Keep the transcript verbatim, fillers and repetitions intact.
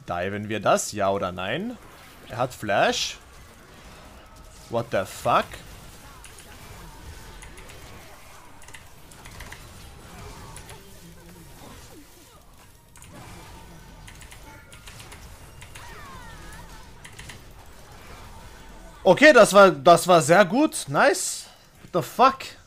Diven wir das? Ja oder nein? Er hat Flash. What the fuck? Okay, das war das war sehr gut. Nice. What the fuck?